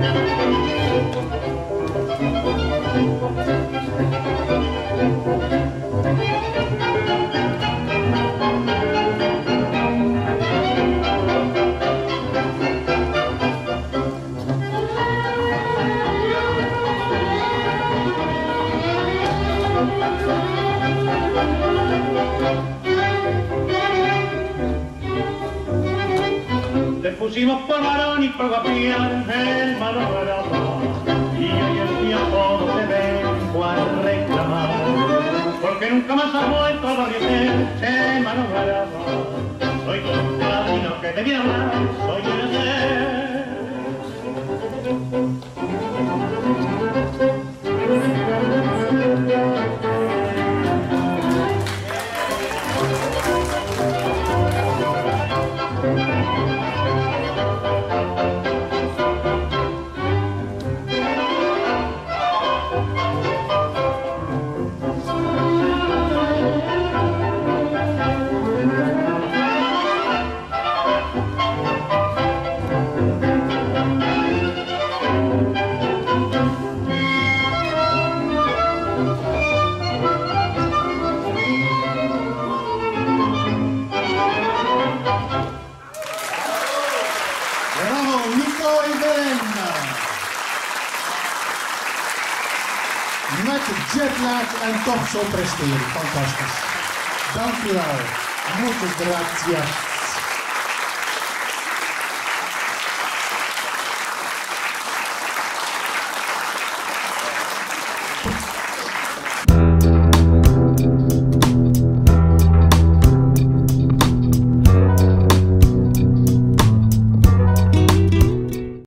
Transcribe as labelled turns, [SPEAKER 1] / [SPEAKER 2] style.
[SPEAKER 1] Te pusimos por varón y por guapián el malogrado, y hoy el tiempo te vengo a reclamar, porque nunca más has vuelto a ese malogrado. Soy tu camino que te viene a hablar, soy el ser.
[SPEAKER 2] Met jetlag en toch zo presteren. Fantastisch. Dank u wel. Muchas gracias.